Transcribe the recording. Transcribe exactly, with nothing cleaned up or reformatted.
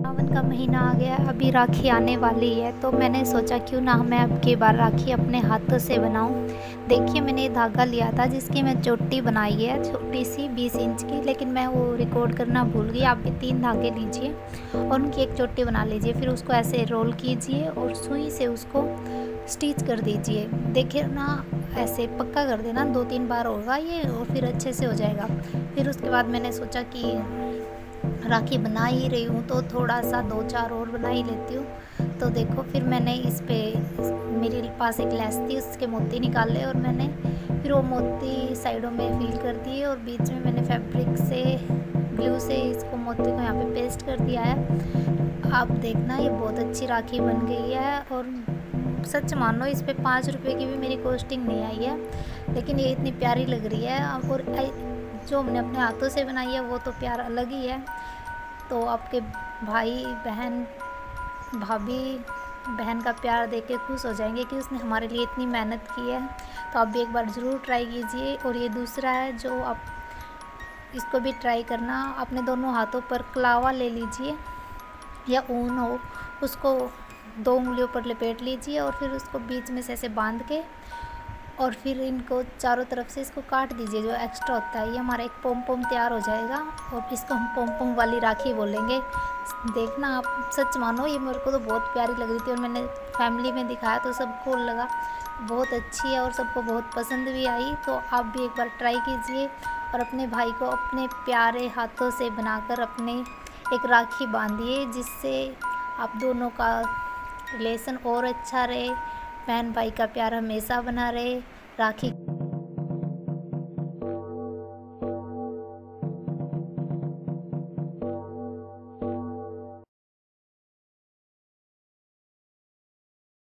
सावन का महीना आ गया, अभी राखी आने वाली है, तो मैंने सोचा क्यों ना मैं अब की बार राखी अपने हाथों से बनाऊं। देखिए, मैंने धागा लिया था जिसकी मैं चोटी बनाई है, छोटी सी बीस इंच की, लेकिन मैं वो रिकॉर्ड करना भूल गई। आप भी तीन धागे लीजिए और उनकी एक चोटी बना लीजिए, फिर उसको ऐसे रोल कीजिए और सुई से उसको स्टिच कर दीजिए। देखिए ना, ऐसे पक्का कर देना, दो तीन बार होगा ये और फिर अच्छे से हो जाएगा। फिर उसके बाद मैंने सोचा कि राखी बना ही रही हूँ तो थोड़ा सा दो चार और बना ही लेती हूँ। तो देखो, फिर मैंने इस पे मेरे पास एक लेस थी, उसके मोती निकाले और मैंने फिर वो मोती साइडों में फिल कर दिए और बीच में मैंने फैब्रिक से ग्लू से इसको मोती को यहाँ पे पेस्ट कर दिया है। आप देखना, ये बहुत अच्छी राखी बन गई है और सच मानो इस पे पाँच रुपये की भी मेरी कॉस्टिंग नहीं आई है, लेकिन ये इतनी प्यारी लग रही है। और जो हमने अपने हाथों से बनाई है वो तो प्यार अलग ही है। तो आपके भाई बहन भाभी बहन का प्यार देख के खुश हो जाएंगे कि उसने हमारे लिए इतनी मेहनत की है। तो आप भी एक बार ज़रूर ट्राई कीजिए। और ये दूसरा है जो आप इसको भी ट्राई करना। अपने दोनों हाथों पर कलावा ले लीजिए या ऊन हो, उसको दो उंगलियों पर लपेट लीजिए और फिर उसको बीच में से ऐसे बांध के और फिर इनको चारों तरफ से इसको काट दीजिए। जो एक्स्ट्रा होता है, ये हमारा एक पोम पोम तैयार हो जाएगा और इसको हम पोम पोम वाली राखी बोलेंगे। देखना आप, सच मानो ये मेरे को तो बहुत प्यारी लग रही थी और मैंने फैमिली में दिखाया तो सबको लगा बहुत अच्छी है और सबको बहुत पसंद भी आई। तो आप भी एक बार ट्राई कीजिए और अपने भाई को अपने प्यारे हाथों से बनाकर अपने एक राखी बांधिए, जिससे आप दोनों का रिलेशन और अच्छा रहे, बहन भाई का प्यार हमेशा बना रहे। राखी